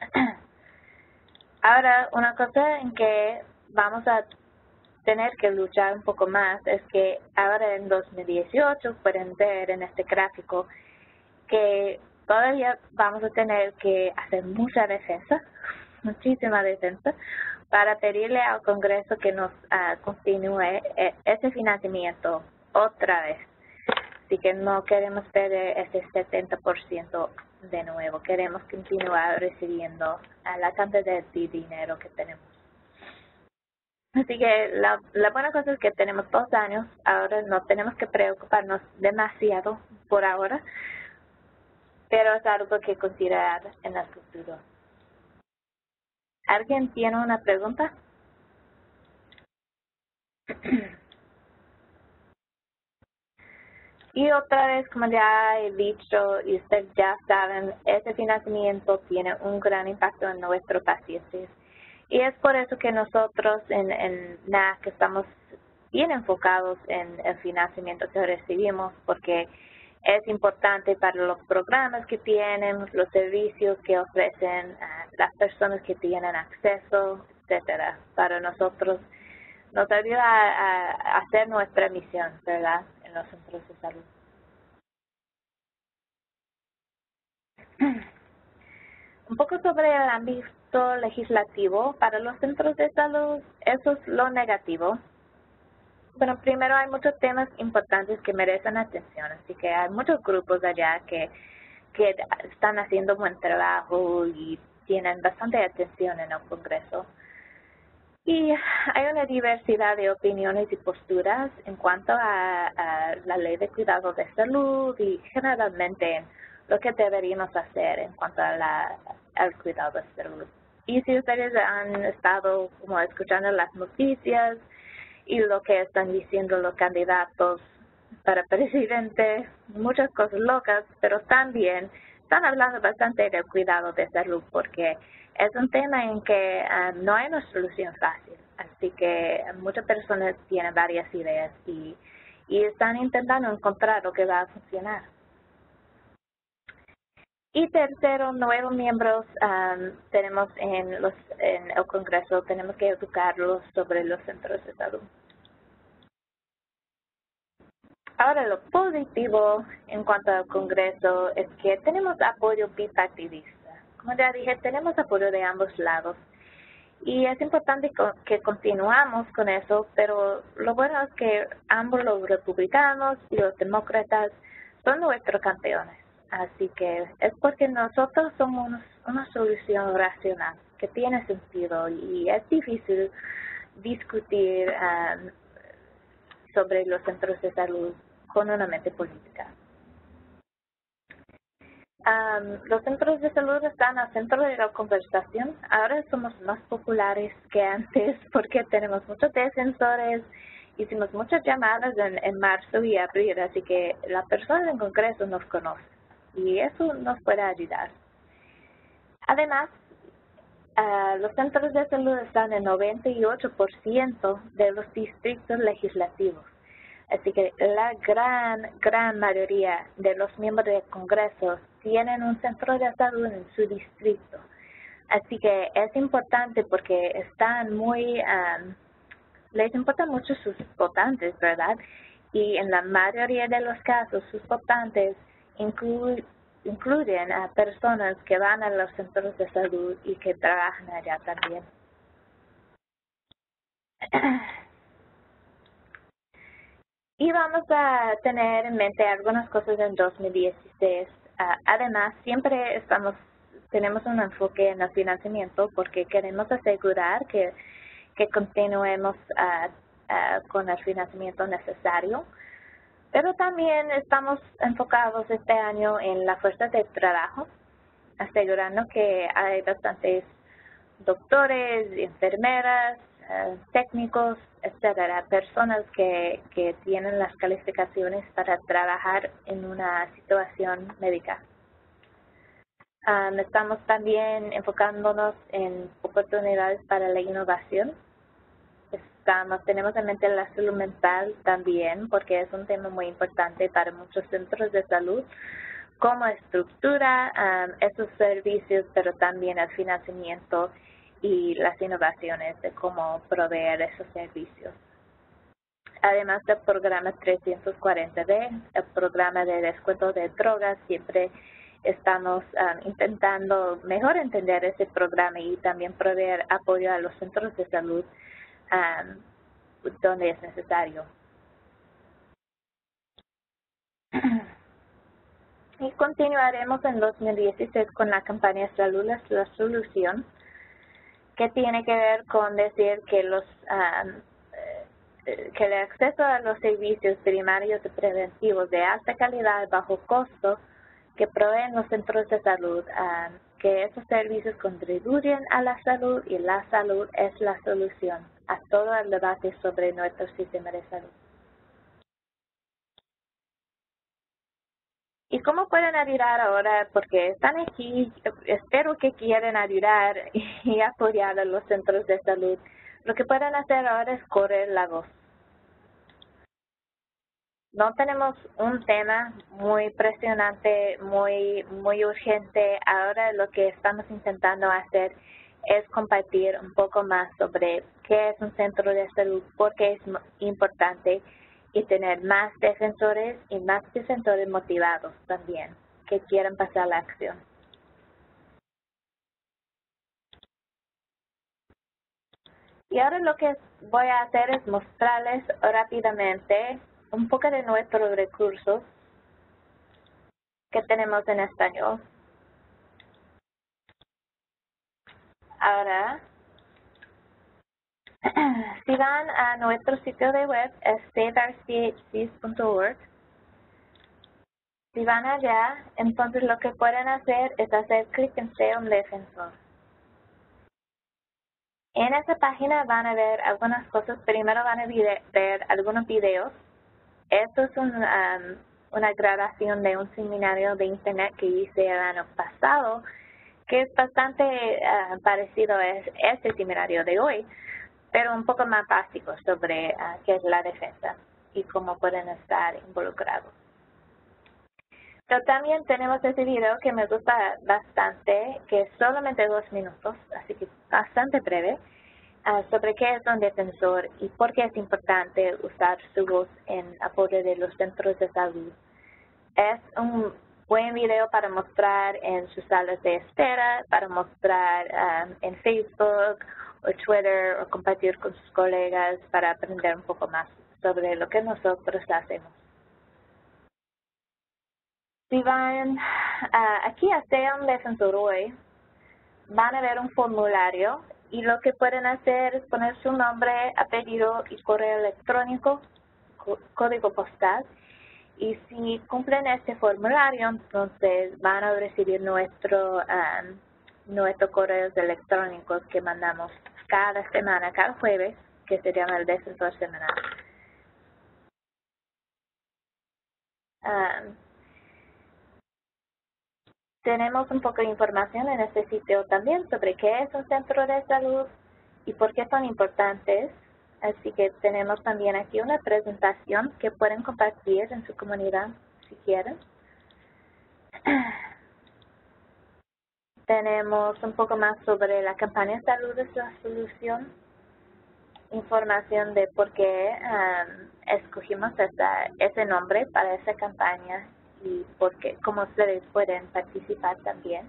Ahora, una cosa en que vamos a tener que luchar un poco más es que ahora en dos mil dieciocho pueden ver en este gráfico que todavía vamos a tener que hacer mucha defensa, muchísima defensa, para pedirle al Congreso que nos uh, continúe ese financiamiento otra vez. Así que no queremos perder ese setenta por ciento de nuevo, queremos continuar recibiendo uh, la cantidad de dinero que tenemos. Así que la, la buena cosa es que tenemos dos años, ahora no tenemos que preocuparnos demasiado por ahora, pero es algo que considerar en el futuro. ¿Alguien tiene una pregunta? Y otra vez, como ya he dicho y ustedes ya saben, ese financiamiento tiene un gran impacto en nuestros pacientes. Y es por eso que nosotros en, en N A C estamos bien enfocados en el financiamiento que recibimos, porque es importante para los programas que tienen, los servicios que ofrecen, uh, las personas que tienen acceso, etcétera. Para nosotros nos ayuda a, a hacer nuestra misión, ¿verdad?, en los centros de salud. Un poco sobre el ámbito legislativo para los centros de salud, eso es lo negativo. Bueno, primero hay muchos temas importantes que merecen atención, así que hay muchos grupos allá que, que están haciendo buen trabajo y tienen bastante atención en el Congreso. Y hay una diversidad de opiniones y posturas en cuanto a, a la ley de cuidado de salud y generalmente en lo que deberíamos hacer en cuanto a la, al cuidado de salud. Y si ustedes han estado como escuchando las noticias y lo que están diciendo los candidatos para presidente, muchas cosas locas, pero también están hablando bastante del cuidado de salud porque es un tema en que um, no hay una solución fácil, así que muchas personas tienen varias ideas y, y están intentando encontrar lo que va a funcionar. Y tercero, nuevos miembros um, tenemos en, los, en el Congreso, tenemos que educarlos sobre los centros de salud. Ahora, lo positivo en cuanto al Congreso es que tenemos apoyo bipartidista. Como ya dije, tenemos apoyo de ambos lados. Y es importante que continuamos con eso, pero lo bueno es que ambos los republicanos y los demócratas son nuestros campeones. Así que es porque nosotros somos una solución racional, que tiene sentido y es difícil discutir um, sobre los centros de salud con una mente política. Um, los centros de salud están al centro de la conversación. Ahora somos más populares que antes porque tenemos muchos defensores, hicimos muchas llamadas en, en marzo y abril, así que la persona en Congreso nos conoce y eso nos puede ayudar. Además, uh, los centros de salud están en noventa y ocho por ciento de los distritos legislativos. Así que la gran, gran mayoría de los miembros del Congreso tienen un centro de salud en su distrito. Así que es importante porque están muy, um, les importan mucho sus votantes, ¿verdad? Y en la mayoría de los casos, sus votantes inclu incluyen a personas que van a los centros de salud y que trabajan allá también. Y vamos a tener en mente algunas cosas en dos mil dieciséis. Uh, además, siempre estamos tenemos un enfoque en el financiamiento porque queremos asegurar que, que continuemos uh, uh, con el financiamiento necesario. Pero también estamos enfocados este año en la fuerza de trabajo, asegurando que hay bastantes doctores, enfermeras, uh, técnicos, etcétera, personas que, que tienen las calificaciones para trabajar en una situación médica. Um, estamos también enfocándonos en oportunidades para la innovación. Estamos, tenemos en mente la salud mental también, porque es un tema muy importante para muchos centros de salud, cómo estructura um, esos servicios, pero también el financiamiento y las innovaciones de cómo proveer esos servicios. Además del programa trescientos cuarenta B, el programa de descuento de drogas, siempre estamos um, intentando mejor entender ese programa y también proveer apoyo a los centros de salud um, donde es necesario. Y continuaremos en dos mil dieciséis con la campaña Salud es la Solución, que tiene que ver con decir que los um, que el acceso a los servicios primarios y preventivos de alta calidad bajo costo que proveen los centros de salud, um, que esos servicios contribuyen a la salud y la salud es la solución a todo el debate sobre nuestro sistema de salud. ¿Y cómo pueden ayudar ahora? Porque están aquí, espero que quieran ayudar y apoyar a los centros de salud. Lo que pueden hacer ahora es correr la voz. No tenemos un tema muy presionante, muy, muy urgente. Ahora lo que estamos intentando hacer es compartir un poco más sobre qué es un centro de salud, por qué es importante y tener más defensores y más defensores motivados también que quieran pasar la acción. Y ahora lo que voy a hacer es mostrarles rápidamente un poco de nuestros recursos que tenemos en español. Ahora, si van a nuestro sitio de web, es save our c h cs punto org, si van allá, entonces lo que pueden hacer es hacer clic en Sea un defensor. En esa página van a ver algunas cosas. Primero van a ver algunos videos. Esto es un, um, una grabación de un seminario de internet que hice el año pasado, que es bastante uh, parecido a este seminario de hoy, pero un poco más básico sobre uh, qué es la defensa y cómo pueden estar involucrados. Pero también tenemos ese video que me gusta bastante, que es solamente dos minutos, así que bastante breve, uh, sobre qué es un defensor y por qué es importante usar su voz en apoyo de los centros de salud. Es un buen video para mostrar en sus salas de espera, para mostrar um, en Facebook o Twitter o compartir con sus colegas para aprender un poco más sobre lo que nosotros hacemos. Si van uh, aquí a Sea un Defensor hoy, van a ver un formulario y lo que pueden hacer es poner su nombre, apellido y correo electrónico, código postal. Y si cumplen este formulario, entonces van a recibir nuestro, um, nuestros correos electrónicos que mandamos cada semana, cada jueves, que se llama el Defensor Semanal. Um, tenemos un poco de información en este sitio también sobre qué es un centro de salud y por qué son importantes. Así que tenemos también aquí una presentación que pueden compartir en su comunidad si quieren. Tenemos un poco más sobre la campaña Salud es la Solución, información de por qué um, escogimos esa, ese nombre para esa campaña y por qué, cómo ustedes pueden participar también.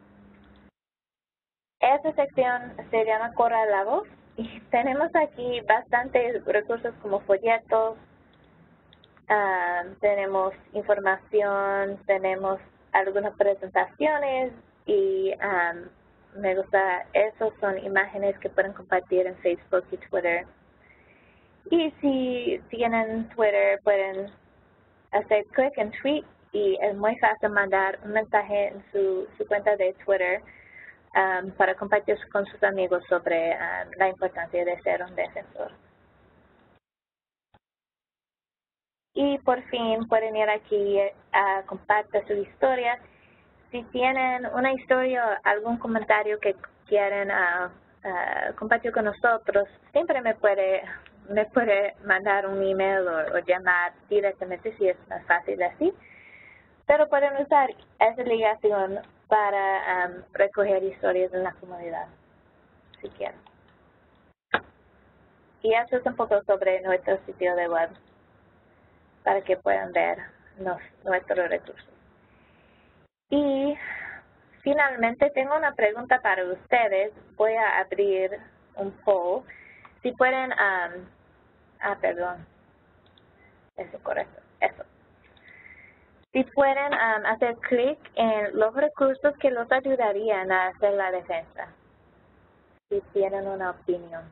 Esta sección se llama Corra la Voz y tenemos aquí bastantes recursos como folletos, uh, tenemos información, tenemos algunas presentaciones y um, me gusta, esos son imágenes que pueden compartir en Facebook y Twitter. Y si tienen Twitter pueden hacer clic en tweet y es muy fácil mandar un mensaje en su, su cuenta de Twitter Um, para compartir con sus amigos sobre um, la importancia de ser un defensor. Y por fin pueden ir aquí a uh, compartir su historia. Si tienen una historia o algún comentario que quieren uh, uh, compartir con nosotros, siempre me puede, me puede mandar un email o, o llamar directamente si es más fácil así. Pero pueden usar esa ligación para um, recoger historias en la comunidad, si quieren. Y eso es un poco sobre nuestro sitio de web, para que puedan ver nos, nuestros recursos. Y finalmente tengo una pregunta para ustedes. Voy a abrir un poll. Si pueden, um, ah, perdón, eso es correcto, eso. Si pueden um, hacer clic en los recursos que los ayudarían a hacer la defensa, si tienen una opinión.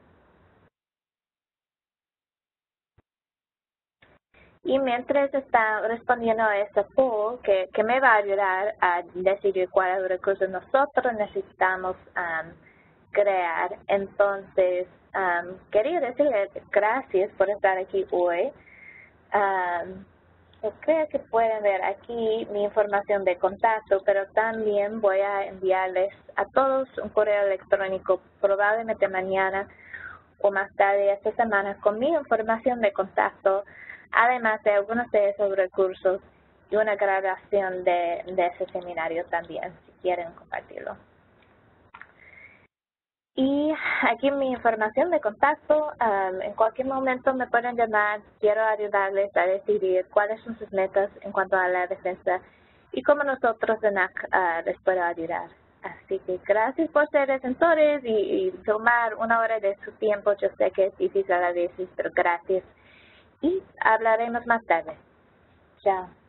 Y mientras está respondiendo a este poll, que, que me va a ayudar a decidir cuáles recursos nosotros necesitamos um, crear, entonces um, quería decirles gracias por estar aquí hoy. Um, Yo creo que pueden ver aquí mi información de contacto, pero también voy a enviarles a todos un correo electrónico probablemente mañana o más tarde esta semana con mi información de contacto, además de algunos de esos recursos y una grabación de, de ese seminario también, si quieren compartirlo. Y aquí mi información de contacto, um, en cualquier momento me pueden llamar, quiero ayudarles a decidir cuáles son sus metas en cuanto a la defensa y cómo nosotros en A C uh, les puedo ayudar. Así que gracias por ser defensores y, y tomar una hora de su tiempo, yo sé que es difícil a veces, pero gracias. Y hablaremos más tarde. Chao.